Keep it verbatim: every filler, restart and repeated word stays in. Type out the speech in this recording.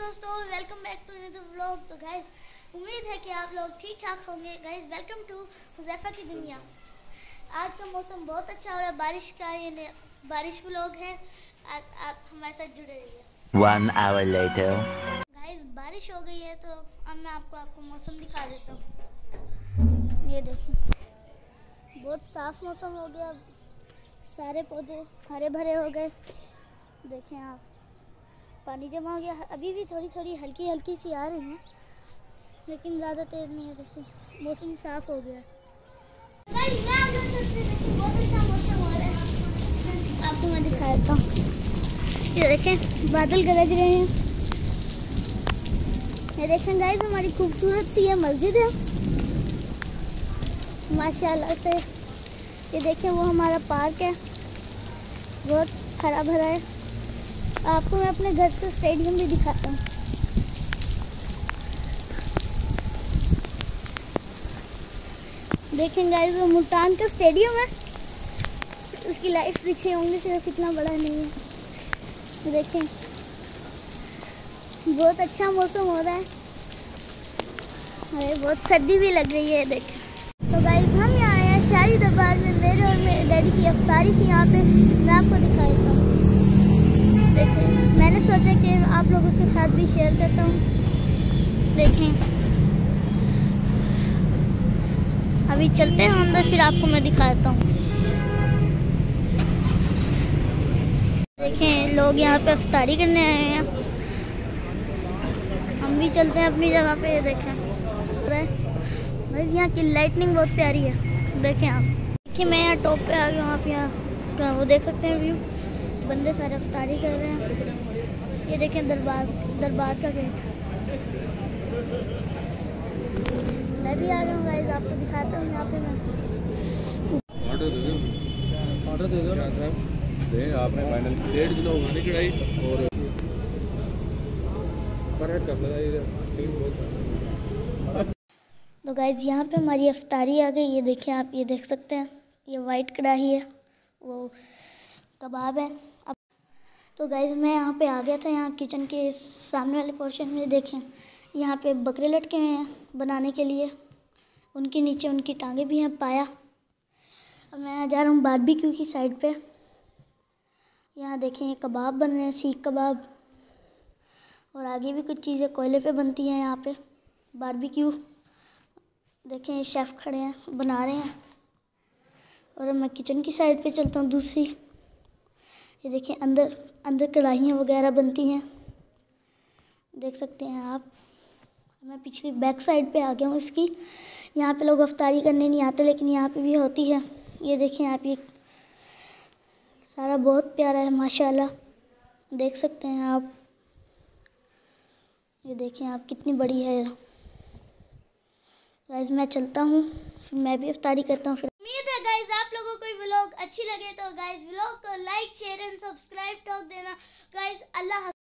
दोस्तों, welcome back to new vlog. तो guys, उम्मीद है कि आप लोग ठीक ठाक होंगे। गाइस, वेलकम टू हुज़ैफा की दुनिया। आज का मौसम बहुत अच्छा हो रहा है, बारिश का ये बारिश व्लॉग है। आप, आप हमारे साथ जुड़े रहिए। One hour later. गाइस, बारिश हो गई है तो अब मैं आपको आपको मौसम दिखा देता हूँ। ये देखिए, बहुत साफ मौसम हो गया, सारे पौधे हरे भरे हो गए। देखें आप, पानी जमा हो गया। अभी भी थोड़ी थोड़ी हल्की हल्की सी आ रही हैं, लेकिन ज़्यादा तेज़ नहीं है। देखिए, मौसम साफ़ हो गया। बहुत अच्छा मौसम हो रहा है, आपको मैं दिखा देता हूँ। ये देखें, बादल गरज रहे हैं। ये देखें गाइस, हमारी खूबसूरत सी ये मस्जिद है माशाल्लाह से। ये देखें, वो हमारा पार्क है, बहुत हरा भरा है। आपको मैं अपने घर से स्टेडियम भी दिखाता हूँ। देखें गाइस, वो मुल्तान का स्टेडियम है, उसकी लाइट्स दिखे होंगे, सिर्फ इतना बड़ा नहीं है। देखें, बहुत अच्छा मौसम हो रहा है, अरे बहुत सर्दी भी लग रही है। देखें तो गाइस, हम यहाँ आए हैं शाही दरबार में। मेरे और मेरे डैडी की अफ्तारी थी यहाँ पे, मैं आपको दिखाता हूँ। देखें, मैंने सोचा कि आप लोगों के साथ भी शेयर करता हूँ। देखें, अभी चलते हैं अंदर, फिर आपको मैं दिखाता हूँ। देखें, लोग यहाँ पे अफ्तारी करने आए हैं, हम भी चलते हैं अपनी जगह पे। देखें बस, यहाँ की लाइटनिंग बहुत प्यारी है। देखें आप, देखिए मैं यहाँ टॉप पे आ गया हूँ। आप यहाँ वो देख सकते हैं व्यू, बंदे सारे अफ्तारी कर रहे हैं। ये देखें, दरबार दरबार का गेट। मैं भी आ गया हूँ गाइस, आपको दिखाता हूँ। यहाँ पे मैं ऑर्डर दे दो, ऑर्डर दे दो ना साहब। दे आपने फाइनल डेढ़ किलो होने कढ़ाई और पर हेड कर लगा। तो गाइस, यहाँ पे हमारी अफ्तारी आ गई। ये देखें आप, ये देख सकते हैं, ये वाइट कढ़ाई है, वो कबाब है। अब तो गाइस, मैं यहाँ पे आ गया था, यहाँ किचन के सामने वाले पोर्शन में। देखें, यहाँ पे बकरे लटके हुए हैं बनाने के लिए, उनके नीचे उनकी टांगे भी हैं, पाया। अब मैं जा रहा हूँ बारबेक्यू की साइड पे। यहाँ देखें, ये कबाब बन रहे हैं, सीख कबाब, और आगे भी कुछ चीज़ें कोयले पे बनती हैं यहाँ पे बारबेक्यू। देखें, ये शेफ़ खड़े हैं, बना रहे हैं। और मैं किचन की साइड पे चलता हूँ दूसरी। ये देखें, अंदर अंदर कढ़ाइयाँ वगैरह बनती हैं, देख सकते हैं आप। मैं पिछली बैक साइड पे आ गया हूँ इसकी। यहाँ पे लोग अफ्तारी करने नहीं आते, लेकिन यहाँ पे भी होती है। ये देखें आप, ये सारा बहुत प्यारा है माशाल्लाह, देख सकते हैं आप। ये देखें आप, कितनी बड़ी है। गाइस, मैं चलता हूँ, फिर मैं भी अफ्तारी करता हूँ। फिर उम्मीद है गाइस, आप लोगों को व्लॉग अच्छी लगे तो गाइस, व्लॉग को लाइक शेयर एंड सब्सक्राइब ठोक देना। गाइस, अल्लाह।